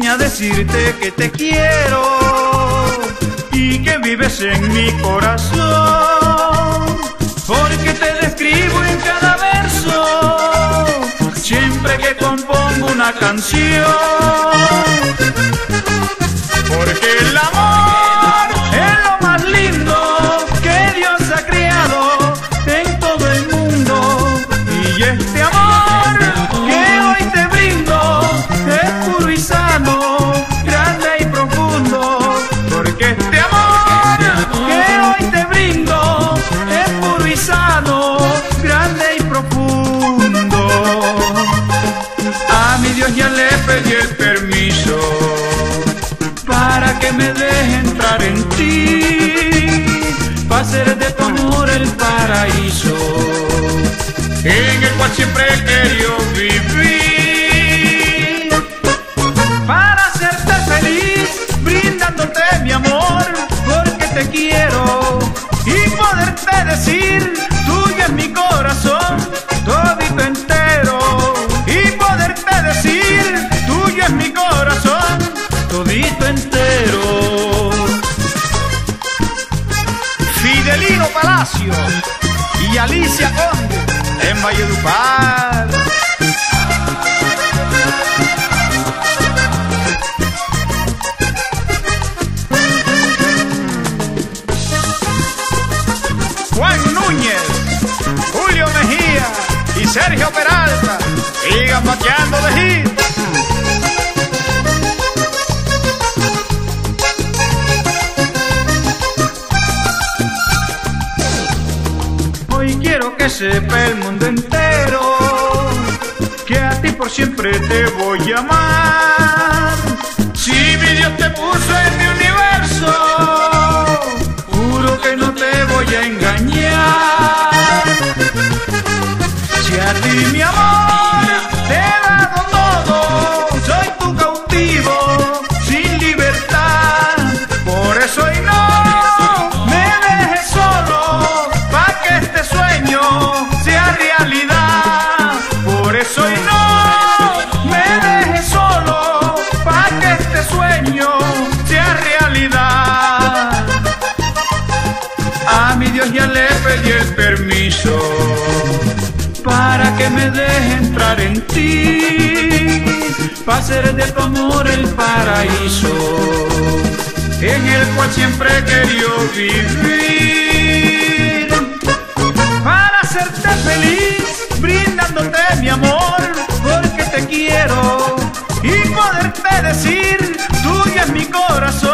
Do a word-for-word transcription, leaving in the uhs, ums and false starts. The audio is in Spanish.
a decirte que te quiero y que vives en mi corazón, porque te describo en cada verso, siempre que compongo una canción, porque el amor es lo más lindo que Dios ha creado en todo el mundo, y este amor que hoy te brindo es puro y sano, grande y profundo, porque este amor que hoy te brindo es puro y sano, grande y profundo. A mi Dios ya le pedí el permiso para que me deje entrar en ti, para hacer de tu amor el paraíso en el cual siempre he querido vivir, para hacerte feliz, brindándote mi amor, porque te quiero, y poderte decir, tuyo es mi corazón, todito entero, y poderte decir, tuyo es mi corazón, todito entero. Fidelino Palacio y Alicia Conde en Valledupar. Juan Núñez, Julio Mejía y Sergio Peralta sigan bateando de hit. Hoy quiero que sepa el mundo entero que a ti por siempre te voy a amar. Si mi Dios te puso en mi universo, juro que no te voy a engañar. Si a ti mi amor te he dado todo, soy tu cautivo sin libertad, por eso hoy no me dejes solo, pa' que este sueño sea realidad, por eso hoy no me dejes solo, pa' que este sueño sea realidad. A mi Dios ya le pedí el permiso para que me deje entrar en ti, para hacer de tu amor el paraíso en el cual siempre he querido vivir, para hacerte feliz, brindándote mi amor, porque te quiero, y poderte decir, tuyo es mi corazón,